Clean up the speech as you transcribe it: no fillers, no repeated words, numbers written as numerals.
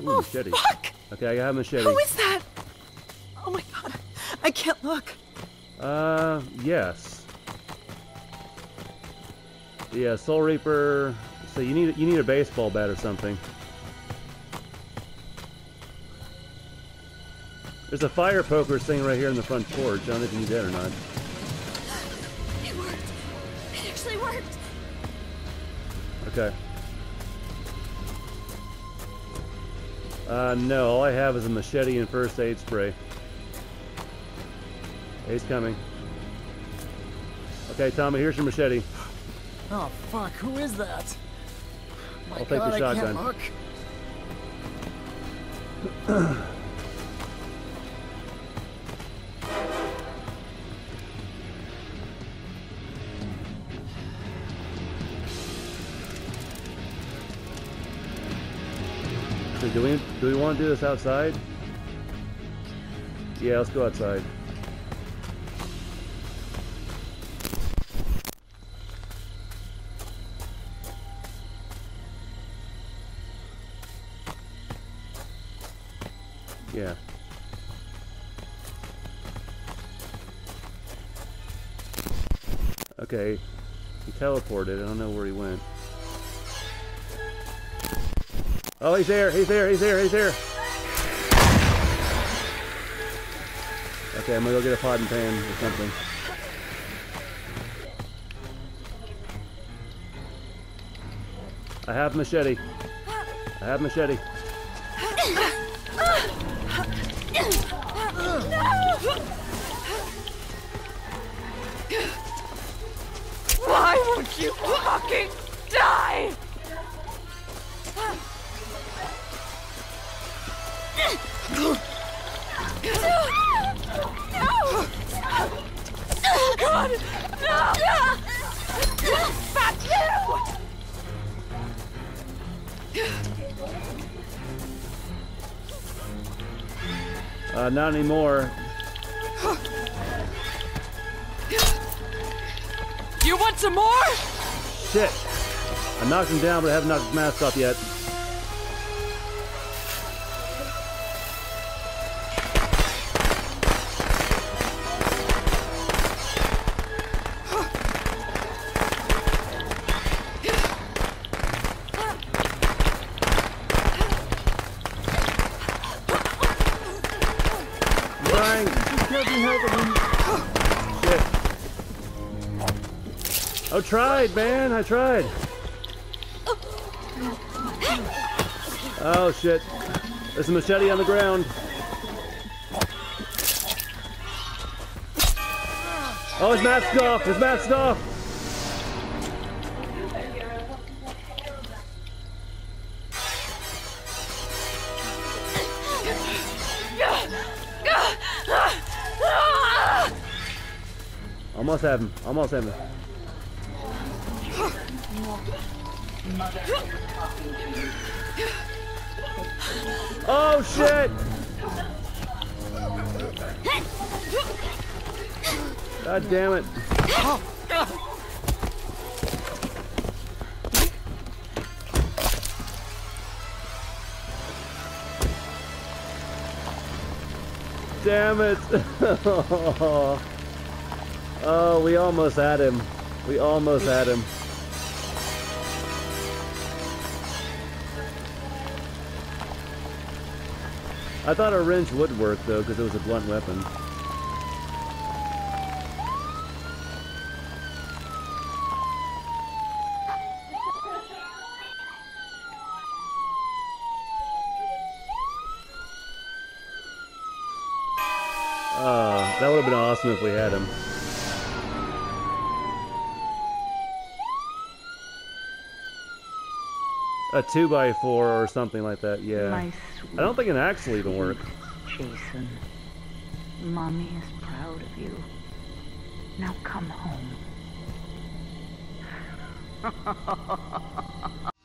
Ooh, Oh, machete. fuck! Okay, I got a machete. Who is that? Oh my god. I can't look. Yes. Yeah, Soul Reaper. So you need a baseball bat or something. There's a fire poker thing right here in the front porch. I don't know if you need that or not. It worked. It actually worked. Okay. No, all I have is a machete and first aid spray. He's coming. Okay, Tommy, here's your machete. Oh fuck, who is that? My I'll take God, the I shotgun. can't look. So do we want to do this outside? Yeah, let's go outside. Yeah. Okay. He teleported. I don't know where he went. Oh, he's there! He's there! He's there! He's there! Okay, I'm gonna go get a pot and pan or something. I have machete. I have machete. Why won't you fucking die? No! God! No! Fuck you! Not anymore. You want some more? Shit! I knocked him down, but I haven't knocked his mask off yet. Brian! Shit. I tried, man! I tried! Oh, shit. There's a machete on the ground. Oh, his mask's off! His mask's off! Almost have him. Almost have him. Oh shit! God damn it. Damn it. Oh, we almost had him. We almost had him. I thought a wrench would work though, because it was a blunt weapon. That would have been awesome if we had him. A 2x4 or something like that, yeah. My I don't think an axe will even work. Jason, Mommy is proud of you. Now come home.